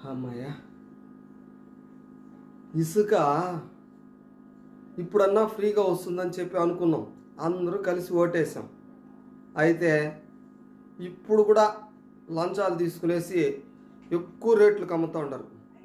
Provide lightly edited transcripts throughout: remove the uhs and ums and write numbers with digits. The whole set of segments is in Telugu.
అమ్మయ్య, ఇసుక ఇప్పుడన్నా ఫ్రీగా వస్తుందని చెప్పి అనుకున్నాం, అందరూ కలిసి ఓటేసాం. అయితే ఇప్పుడు కూడా లంచాలు తీసుకునేసి ఎక్కువ రేట్లకు అమ్ముతూ ఉండరు.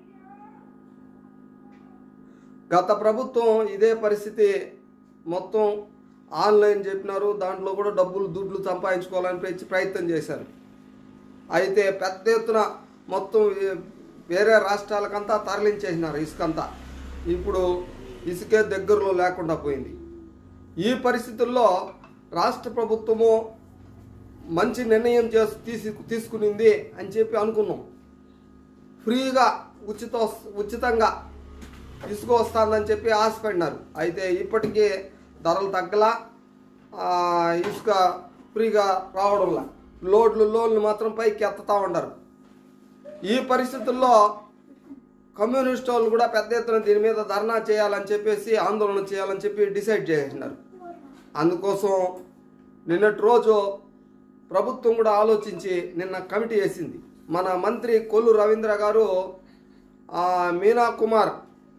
గత ప్రభుత్వం ఇదే పరిస్థితి, మొత్తం ఆన్లైన్ చెప్పినారు, దాంట్లో కూడా దుడ్లు సంపాదించుకోవాలని ప్రయత్నం చేశారు. అయితే పెద్ద ఎత్తున మొత్తం వేరే రాష్ట్రాలకంతా తరలించేసినారు ఇసుకంతా. ఇప్పుడు ఇసుకే దగ్గరలో లేకుండా పోయింది. ఈ పరిస్థితుల్లో రాష్ట్ర ప్రభుత్వము మంచి నిర్ణయం తీసుకునింది అని చెప్పి అనుకున్నాం. ఫ్రీగా ఉచితంగా ఇసుక వస్తుందని చెప్పి ఆశపడినారు. అయితే ఇప్పటికీ ధరలు తగ్గలా, ఇసుక ఫ్రీగా రావడంలా, లోన్లు మాత్రం పైకి ఎత్తుతూ ఉండరు. ఈ పరిస్థితుల్లో కమ్యూనిస్ట్ వాళ్ళు కూడా పెద్ద ఎత్తున దీని మీద ధర్నా చేయాలని చెప్పేసి, ఆందోళన చేయాలని చెప్పి డిసైడ్ చేసినారు. అందుకోసం నిన్నటి రోజు ప్రభుత్వం కూడా ఆలోచించి నిన్న కమిటీ వేసింది. మన మంత్రి కొల్లు రవీంద్ర గారు, మీనా కుమార్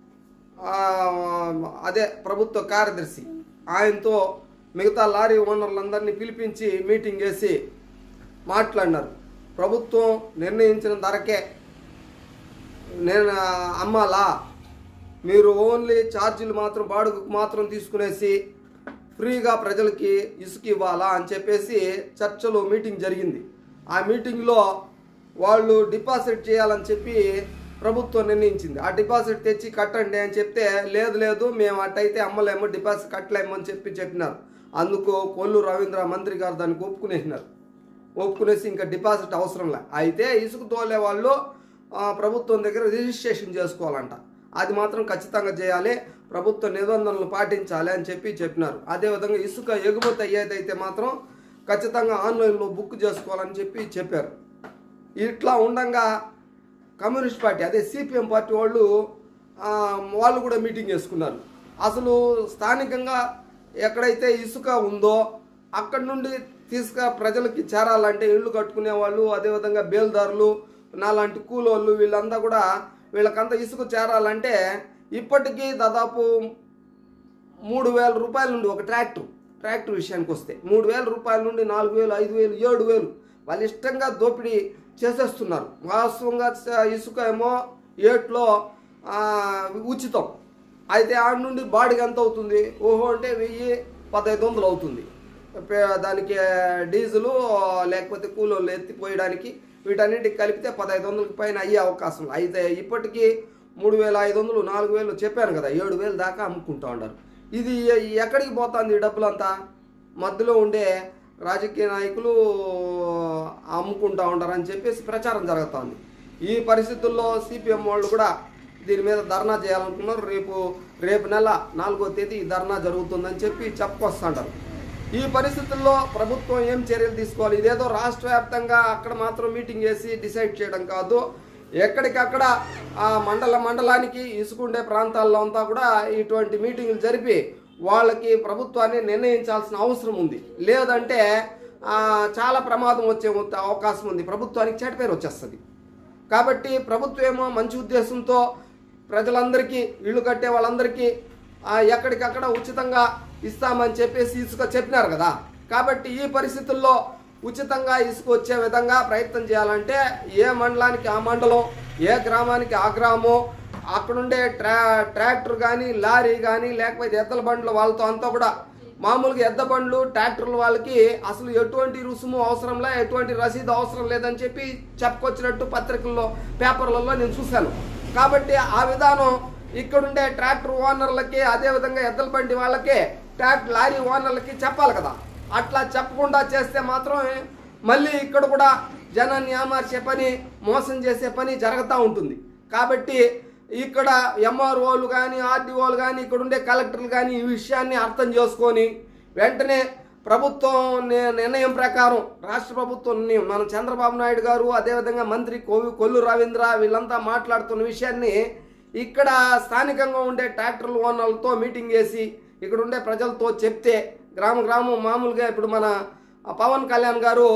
అదే ప్రభుత్వ కార్యదర్శి, ఆయనతో మిగతా లారీ ఓనర్లందరినీ పిలిపించి మీటింగ్ వేసి మాట్లాడినారు. ప్రభుత్వం నిర్ణయించిన ధరకే నేను అమ్మాలా, మీరు ఓన్లీ ఛార్జీలు మాత్రం బాడుగకు మాత్రం తీసుకునేసి ఫ్రీగా ప్రజలకి ఇసుక ఇవ్వాలా అని చెప్పేసి చర్చలో మీటింగ్ జరిగింది. ఆ మీటింగ్లో వాళ్ళు డిపాజిట్ చేయాలని చెప్పి ప్రభుత్వం నిర్ణయించింది. ఆ డిపాజిట్ తెచ్చి కట్టండి అని చెప్తే, లేదు మేము అట్టయితే అమ్మలేము, డిపాజిట్ కట్టలేము అని చెప్పినారు. అందుకు కొల్లు రవీంద్ర మంత్రి గారు దానికి ఒప్పుకునేసి ఇంకా డిపాజిట్ అవసరంలే. అయితే ఇసుక తోలే వాళ్ళు ప్రభుత్వం దగ్గర రిజిస్ట్రేషన్ చేసుకోవాలంట. అది మాత్రం ఖచ్చితంగా చేయాలి, ప్రభుత్వ నిబంధనలు పాటించాలి అని చెప్పినారు. అదేవిధంగా ఇసుక ఎగుమతి అయ్యేదైతే మాత్రం ఖచ్చితంగా ఆన్లైన్లో బుక్ చేసుకోవాలని చెప్పారు. ఇట్లా ఉండగా కమ్యూనిస్ట్ పార్టీ, అదే సిపిఎం పార్టీ వాళ్ళు కూడా మీటింగ్ చేసుకున్నారు. అసలు స్థానికంగా ఎక్కడైతే ఇసుక ఉందో అక్కడి నుండి ప్రజలకి చేరాలంటే ఇళ్ళు కట్టుకునే వాళ్ళు, అదేవిధంగా బేల్దారులు, నాలాంటి కూలోళ్ళు, వీళ్ళకంతా ఇసుక చేరాలంటే ఇప్పటికీ దాదాపు 3,000 రూపాయల నుండి ఒక ట్రాక్టర్ విషయానికి వస్తే 3,000 రూపాయల నుండి 4,000, 5,000, 7,000 వాళ్ళు ఇష్టంగా దోపిడీ చేసేస్తున్నారు. వాస్తవంగా ఇసుక ఏమో ఏట్లో ఉచితం. అయితే ఆడ నుండి బాడిగ ఎంత అవుతుంది? అంటే 1,000-1,500 అవుతుంది. దానికి డీజిలు లేకపోతే కూలోళ్ళు ఎత్తిపోయడానికి వీటన్నిటికి కలిపితే 1,500 పైన అయ్యే అవకాశం. అయితే ఇప్పటికీ 3,500, 4,000 చెప్పాను కదా, 7,000 దాకా అమ్ముకుంటూ ఉన్నారు. ఇది ఎక్కడికి పోతుంది ఈ డబ్బులంతా? మధ్యలో ఉండే రాజకీయ నాయకులు అమ్ముకుంటూ ఉంటారని చెప్పేసి ప్రచారం జరుగుతుంది. ఈ పరిస్థితుల్లో సిపిఎం వాళ్ళు కూడా దీని మీద ధర్నా చేయాలనుకున్నారు. రేపు నెల 4వ తేదీ ధర్నా జరుగుతుందని చెప్పుకొస్తుంటారు. ఈ పరిస్థితుల్లో ప్రభుత్వం ఏం చర్యలు తీసుకోవాలి? ఇదేదో రాష్ట్ర వ్యాప్తంగా అక్కడ మాత్రం మీటింగ్ చేసి డిసైడ్ చేయడం కాదు, ఎక్కడికక్కడ ఆ మండలానికి ఇసుకుండే ప్రాంతాల్లో అంతా కూడా ఇటువంటి మీటింగులు జరిపి వాళ్ళకి ప్రభుత్వాన్ని నిర్ణయించాల్సిన అవసరం ఉంది. లేదంటే చాలా ప్రమాదం వచ్చే అవకాశం ఉంది, ప్రభుత్వానికి చెడ్డ పేరు వచ్చేస్తుంది. కాబట్టి ప్రభుత్వం ఏమో మంచి ఉద్దేశంతో ప్రజలందరికీ, ఇళ్ళు కట్టే వాళ్ళందరికీ ఎక్కడికక్కడ ఉచితంగా ఇస్తామని చెప్పేసి ఇసుక చెప్పినారు కదా. కాబట్టి ఈ పరిస్థితుల్లో ఉచితంగా ఇసుక వచ్చే విధంగా ప్రయత్నం చేయాలంటే ఏ మండలానికి ఆ మండలం, ఏ గ్రామానికి ఆ గ్రామం, అక్కడుండే ట్రాక్టర్ కానీ, లారీ కానీ, లేకపోతే ఎద్దల బండ్లు వాళ్ళతో అంతా కూడా మామూలుగా ఎద్ద బండ్లు, ట్రాక్టర్లు వాళ్ళకి అసలు ఎటువంటి రుసుము అవసరంలే, ఎటువంటి రసీదు అవసరం లేదని చెప్పి చెప్పుకొచ్చినట్టు పత్రికల్లో, పేపర్లలో నేను చూశాను. కాబట్టి ఆ విధానం ఇక్కడుండే ట్రాక్టర్ ఓనర్లకి, అదేవిధంగా ఎద్దల బండి వాళ్ళకి, లారీ ఓనర్లకి చెప్పాలి కదా. అట్లా చెప్పకుండా చేస్తే మాత్రం మళ్ళీ ఇక్కడ కూడా జనాన్ని ఏమార్చే పని, మోసం చేసే పని జరుగుతూ ఉంటుంది. కాబట్టి ఇక్కడ ఎంఆర్ఓలు కానీ, ఆర్డీఓలు కానీ, ఇక్కడ ఉండే కలెక్టర్లు కానీ ఈ విషయాన్ని అర్థం చేసుకొని వెంటనే ప్రభుత్వం నిర్ణయం ప్రకారం, రాష్ట్ర ప్రభుత్వం మన చంద్రబాబు నాయుడు గారు, అదేవిధంగా మంత్రి కొల్లు రవీంద్ర వీళ్ళంతా మాట్లాడుతున్న విషయాన్ని ఇక్కడ స్థానికంగా ఉండే ట్రాక్టర్ల ఓనర్లతో మీటింగ్ చేసి ఇక్కడ ఉండే ప్రజలతో చెప్తే, గ్రామం మామూలుగా ఇప్పుడు మన పవన్ కళ్యాణ్ గారు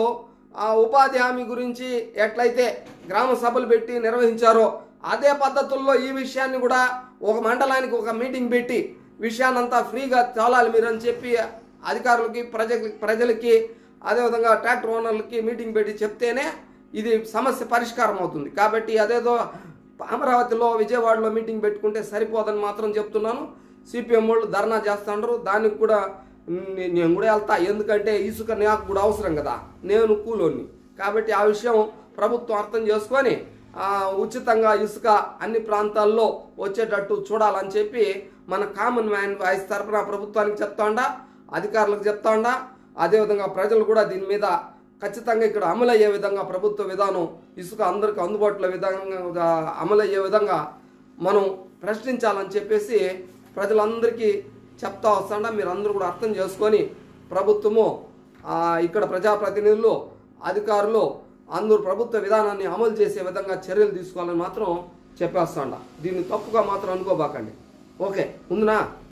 ఆ ఉపాధి హామీ గురించి ఎట్లయితే గ్రామ సభలు పెట్టి నిర్వహించారో అదే పద్ధతుల్లో ఈ విషయాన్ని కూడా ఒక మండలానికి ఒక మీటింగ్ పెట్టి విషయాన్నంతా ఫ్రీగా చాలాలి మీరు అని చెప్పి అధికారులకి ప్రజలకి అదేవిధంగా ట్రాక్టర్ ఓనర్లకి మీటింగ్ పెట్టి చెప్తేనే ఇది సమస్య పరిష్కారం అవుతుంది. కాబట్టి అదేదో అమరావతిలో విజయవాడలో మీటింగ్ పెట్టుకుంటే సరిపోదని మాత్రం చెప్తున్నాను. సిపిఎం వాళ్ళు ధర్నా చేస్తున్నారు, దానికి కూడా నేను కూడా వెళ్తా, ఎందుకంటే ఇసుక నాకు కూడా అవసరం కదా, నేను కూలోని. కాబట్టి ఆ విషయం ప్రభుత్వం అర్థం చేసుకొని ఉచితంగా ఇసుక అన్ని ప్రాంతాల్లో వచ్చేటట్టు చూడాలని చెప్పి మన కామన్ మ్యాన్ వాయిస్ తరఫున ప్రభుత్వానికి చెప్తా ఉండా, అధికారులకు చెప్తా ఉండా. అదేవిధంగా ప్రజలు కూడా దీని మీద ఖచ్చితంగా ఇక్కడ అమలయ్యే విధంగా ప్రభుత్వ విధానం ఇసుక అందరికీ అందుబాటులో విధంగా అమలయ్యే విధంగా మనం ప్రశ్నించాలని చెప్పేసి ప్రజలందరికీ చెప్తా వస్తాండా. మీరు అందరూ కూడా అర్థం చేసుకొని ప్రభుత్వము ఇక్కడ ప్రజాప్రతినిధులు అధికారులు అందరూ ప్రభుత్వ విధానాన్ని అమలు చేసే విధంగా చర్యలు తీసుకోవాలని మాత్రం చెప్పేస్తాండా. దీన్ని తప్పుగా మాత్రం అనుకోబాకండి. ఓకే, ఉందినా?